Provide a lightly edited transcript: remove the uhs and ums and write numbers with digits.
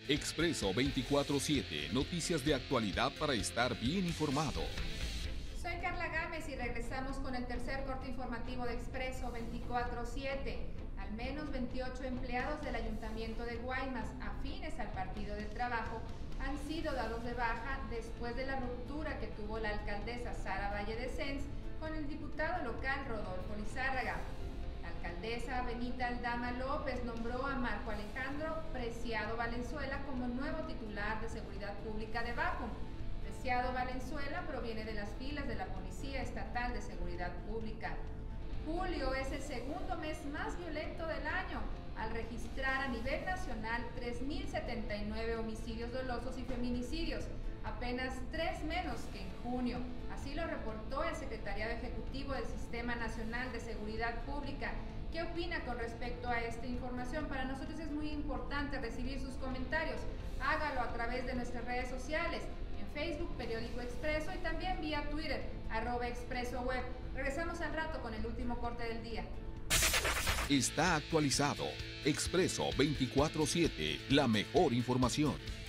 Expreso 24/7, noticias de actualidad para estar bien informado. Soy Carla Gámez y regresamos con el tercer corte informativo de Expreso 24/7. Al menos 28 empleados del Ayuntamiento de Guaymas, afines al Partido del Trabajo, han sido dados de baja después de la ruptura que tuvo la alcaldesa Sara Valle de Sens con el diputado local Rodolfo Lizárraga. La alcaldesa Benita Aldama López nombró a Marco Alejandro Preciado Valenzuela como nuevo titular de Seguridad Pública de Bajo. Preciado Valenzuela proviene de las filas de la Policía Estatal de Seguridad Pública. Julio es el segundo mes más violento del año, al registrar a nivel nacional 3.079 homicidios dolosos y feminicidios, apenas 3 menos que en junio. Así lo reportó el Secretariado Ejecutivo del Sistema Nacional de Seguridad Pública. ¿Qué opina con respecto a esta información? Para nosotros es muy importante recibir sus comentarios. Hágalo a través de nuestras redes sociales. Facebook, Periódico Expreso y también vía Twitter, @ExpresoWeb. Regresamos al rato con el último corte del día. Está actualizado. Expreso 24/7, la mejor información.